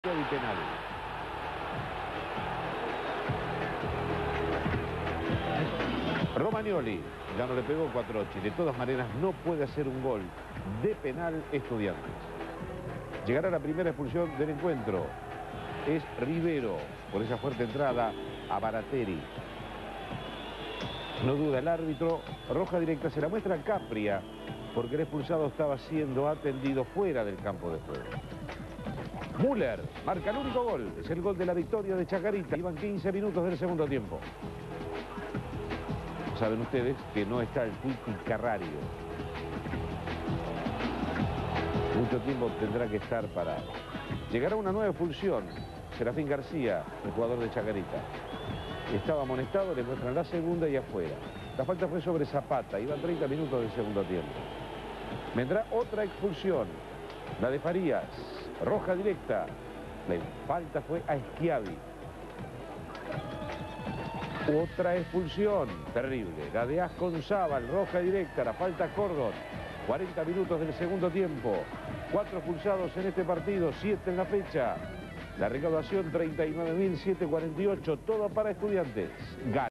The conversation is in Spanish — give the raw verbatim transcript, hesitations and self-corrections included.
y penal. Romagnoli ya no le pegó Quattrocchi. De todas maneras no puede hacer un gol de penal Estudiantes. Llegará la primera expulsión del encuentro. Es Rivero por esa fuerte entrada a Barateri. No duda el árbitro. Roja directa se la muestra a Capria porque el expulsado estaba siendo atendido fuera del campo de juego. Müller marca el único gol. Es el gol de la victoria de Chacarita. Iban quince minutos del segundo tiempo. Saben ustedes que no está el Titi Carrario. Mucho tiempo tendrá que estar parado. Llegará una nueva expulsión. Serafín García, el jugador de Chacarita. Estaba amonestado, le muestran la segunda y afuera. La falta fue sobre Zapata. Iban treinta minutos del segundo tiempo. Vendrá otra expulsión. La de Farías. Roja directa. La falta fue a Schiavi. Otra expulsión terrible. La de Asconzábal. Roja directa. La falta a Cordon. cuarenta minutos del segundo tiempo. Cuatro expulsados en este partido. Siete en la fecha. La recaudación treinta y nueve mil setecientos cuarenta y ocho. Todo para Estudiantes. Gana.